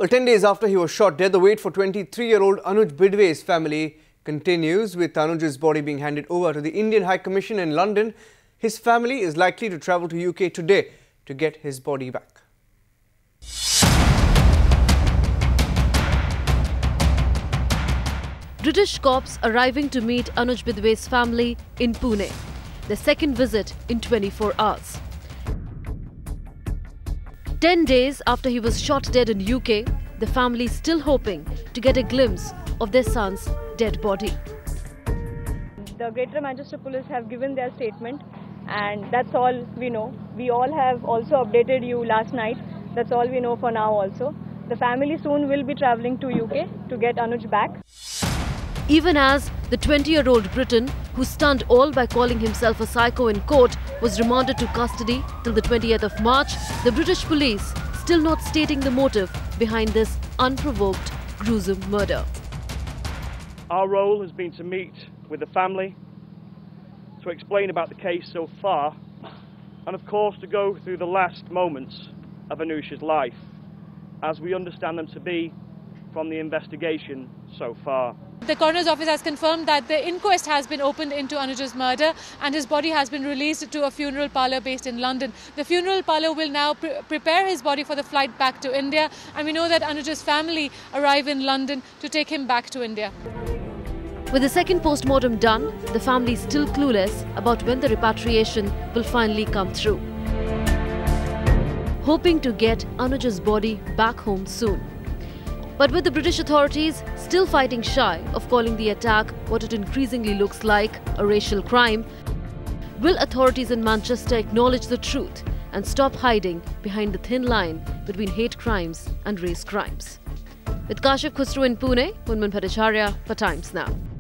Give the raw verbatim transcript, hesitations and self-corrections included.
Well, ten days after he was shot dead, the wait for twenty-three-year-old Anuj Bidwe's family continues, with Anuj's body being handed over to the Indian High Commission in London. His family is likely to travel to U K today to get his body back. British cops arriving to meet Anuj Bidwe's family in Pune. Their second visit in twenty-four hours. Ten days after he was shot dead in U K, the family is still hoping to get a glimpse of their son's dead body. The Greater Manchester Police have given their statement, and that's all we know. We all have also updated you last night. That's all we know for now also. The family soon will be travelling to U K to get Anuj back. Even as the twenty-year-old Briton, who stunned all by calling himself a psycho in court, was remanded to custody till the twentieth of March, the British police still not stating the motive behind this unprovoked, gruesome murder. Our role has been to meet with the family, to explain about the case so far, and of course to go through the last moments of Anuj's life, as we understand them to be from the investigation so far. The coroner's office has confirmed that the inquest has been opened into Anuj's murder and his body has been released to a funeral parlour based in London. The funeral parlour will now pre prepare his body for the flight back to India, and we know that Anuj's family arrive in London to take him back to India. With the second post-mortem done, the family is still clueless about when the repatriation will finally come through. Hoping to get Anuj's body back home soon. But with the British authorities still fighting shy of calling the attack what it increasingly looks like, a racial crime, will authorities in Manchester acknowledge the truth and stop hiding behind the thin line between hate crimes and race crimes? With Kashif Khusro in Pune, Munman Bhattacharya for Times Now.